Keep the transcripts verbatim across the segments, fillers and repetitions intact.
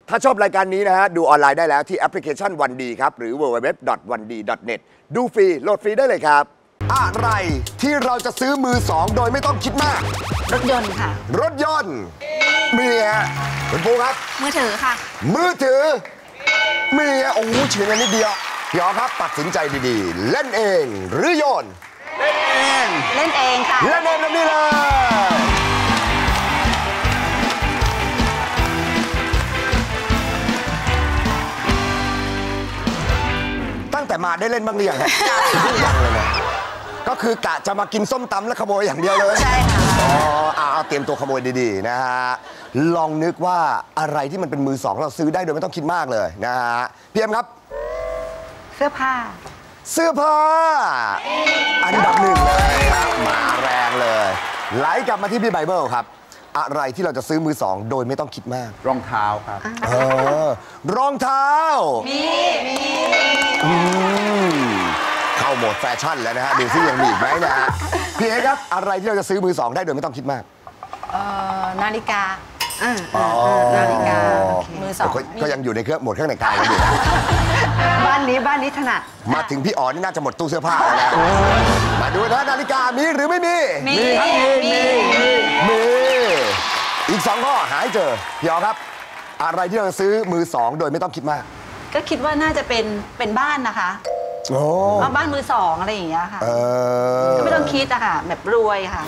ถ้าชอบรายการนี้นะฮะดูออนไลน์ได้แล้วที่แอปพลิเคชันวันดีครับหรือ ดับเบิลยู ดับเบิลยู ดับเบิลยู ดอท วันดี ดอท เน็ต ดูฟรีโหลดฟรีได้เลยครับอะไรที่เราจะซื้อมือสองโดยไม่ต้องคิดมากรถยนต์ค่ะรถยนต์มีฮะคุณปูครับมือถือค่ะมือถือมีฮะโอ้โหเฉียงกันนิดเดียวพี่อ๋อครับตัดสินใจดีๆเล่นเองหรือโยนเล่นเองเล่นเองค่ะเล่นเองแบบนี้เลยตั้งแต่มาได้เล่นบ้างหรือยังครับยังเลยนะก็คือกะจะมากินส้มตำและขโมยอย่างเดียวเลยใช่ค่ะอ๋อเอาเตรียมตัวขโมยดีๆนะฮะลองนึกว่าอะไรที่มันเป็นมือสองเราซื้อได้โดยไม่ต้องคิดมากเลยนะฮะพี่เอ็มครับเสื้อผ้าเสื้อผ้าอันดับหนึ่งเลยครับมาแรงเลยไหลกลับมาที่พี่ไบเบิลครับอะไรที่เราจะซื้อมือสองโดยไม่ต้องคิดมากรองเท้าครับเออรองเท้ามีมีเข้าโหมดแฟชั่นแล้วนะฮะดูซิยังมีอีกไหมนะฮะพี่เอ๋ครับอะไรที่เราจะซื้อมือสองได้โดยไม่ต้องคิดมากเอ่อนาฬิกานาฬิกามือสองก็ยังอยู่ในเครื่องหมดเครื่องแต่งกายกันอยู่บ้านนี้บ้านนี้ถนัดมาถึงพี่อ๋อนี่น่าจะหมดตู้เสื้อผ้าแล้วมาดูนะนาฬิกามีหรือไม่มีมีมีมีอีกสองข้อหายเจอพี่อ๋อครับอะไรที่เราจะซื้อมือสองโดยไม่ต้องคิดมากก็คิดว่าน่าจะเป็นเป็นบ้านนะคะโอ้บ้านมือสองอะไรอย่างเงี้ยค่ะเออไม่ต้องคิดอะค่ะแบบรวยค่ะ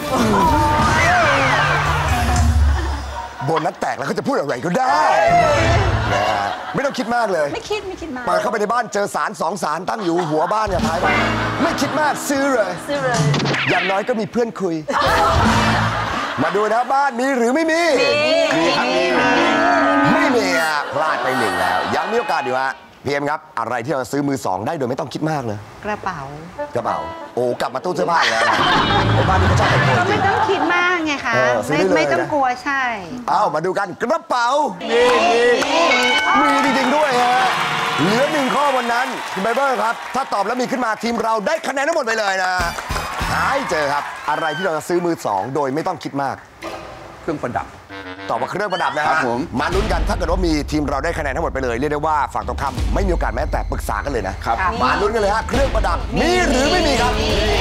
โบนัสแตกแล้วเขาจะพูดอะไรก็ได้นะไม่ต้องคิดมากเลยไม่คิดไม่คิดมากเปิดเข้าไปในบ้านเจอศาลสองศาลตั้งอยู่หัวบ้านอย่าท้ายบ้านไม่คิดมากซื้อเลยซื้อเลยอย่างน้อยก็มีเพื่อนคุยมาดูนะบ้านมีหรือไม่มีมีครับมีไม่มีอ่ะพลาดไปหนึ่งแล้วยังมีโอกาสอยู่ฮะพีเอ็มครับอะไรที่เราซื้อมือสองได้โดยไม่ต้องคิดมากเลยกระเป๋ากระเป๋าโอ้กลับมาตู้เสื้อผ้าแล้วนะบ้านนี้เขาชอบแต่งตัวก็ไม่ต้องคิดมากไงคะไม่ไม่ต้องกลัวใช่เอ้ามาดูกันกระเป๋ามีมีจริงๆด้วยฮะเหลือหนึ่งข้อบนนั้นคุณไบเบิลครับถ้าตอบแล้วมีขึ้นมาทีมเราได้คะแนนทั้งหมดไปเลยนะหายเจอครับอะไรที่เราจะซื้อมือสองโดยไม่ต้องคิดมากเครื่องประดับตอบว่าเครื่องประดับนะครับผมมาลุ้นกันถ้าเกิดว่ามีทีมเราได้คะแนนทั้งหมดไปเลยเรียกได้ว่าฝั่งตรงข้ามไม่มีโอกาสแม้แต่ปรึกษากันเลยนะครับมาลุ้นกันเลยฮะเครื่องประดับมีหรือไม่มีครับ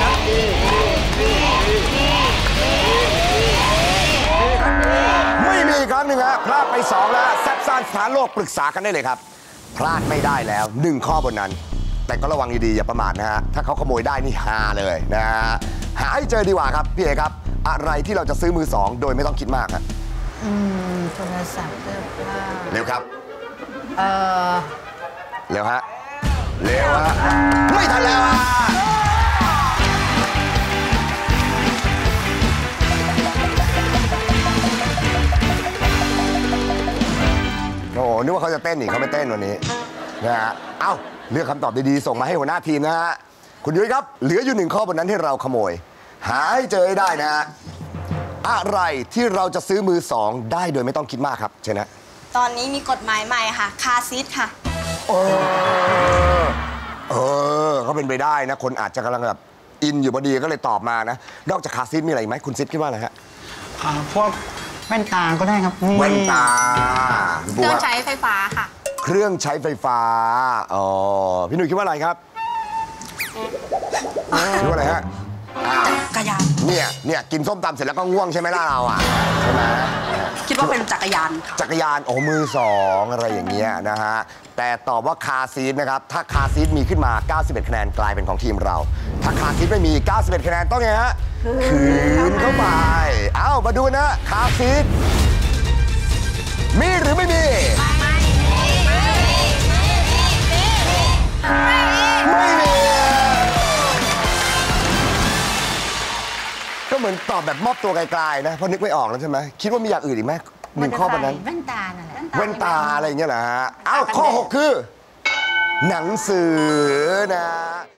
ไม่มีครั้งหนึ่งฮะพลาดไปสองแล้วแซบซ่านสถานโลกปรึกษากันได้เลยครับพลาดไม่ได้แล้วหนึ่งข้อบนนั้นแต่ก็ระวังดีๆอย่าประมาทนะฮะถ้าเขาขโมยได้นี่ฮาเลยนะฮะหาให้เจอดีกว่าครับพี่เอครับอะไรที่เราจะซื้อมือสองโดยไม่ต้องคิดมากครับอืมโทรศัพท์เสื้อผ้าเร็วครับเออเร็วฮะเร็วฮะไม่ทันแล้วฮะโอ้โหนึกว่าเขาจะเต้นอีกเขาไม่เต้นวันนี้นะฮะเอ้าเลือกคำตอบดีๆส่งมาให้หัวหน้าทีมนะฮะคุณยุ้ยครับเหลืออยู่หนึ่งข้อบนนั้นที่เราขโมยหาให้เจอให้ได้นะฮะอะไรที่เราจะซื้อมือสองได้โดยไม่ต้องคิดมากครับเชนะตอนนี้มีกฎหมายใหม่ค่ะคาร์ซีทค่ะเออเออก็เป็นไปได้นะคนอาจจะกำลังแบบอินอยู่พอดีก็เลยตอบมานะนอกจากคาร์ซีทมีอะไรไหมคุณซิดคิดว่าอะไรฮะพวกแว่นตาก็ได้ครับแว่นตาเครื่องใช้ไฟฟ้าค่ะเครื่องใช้ไฟฟ้าอ๋อพี่หนุ่ยคิดว่าอะไรครับคิดว่าอะไรฮะจักรยานเนี่ยเนี่ยกินส้มตำเสร็จแล้วก็ง่วงใช่ไหมล่ะเราอ่ะใช่ไหมคิดว่าเป็นจักรยานค่ะจักรยานโอ้มือสองอะไรอย่างเงี้ยนะฮะแต่ตอบว่าคาร์ซีทนะครับถ้าคาร์ซีทมีขึ้นมาเก้าสิบเอ็ดคะแนนกลายเป็นของทีมเราถ้าคาร์ซีทไม่มีเก้าสิบเอ็ดคะแนนต้องไงฮะคืนเข้าไปเอ้ามาดูนะคาร์ซีทมีหรือไม่มีไม่มีก็เหมือนตอบแบบมอบตัวไกลๆนะเพราะนึกไม่ออกแล้วใช่ไหมคิดว่ามีอย่างอื่นอีกไหมหนึ่งข้อบนนั้นแว่นตานั่นแหละแว่นตาอะไรอย่างเงี้ยเหรอฮะเอ้าข้อหกคือหนังสือนะ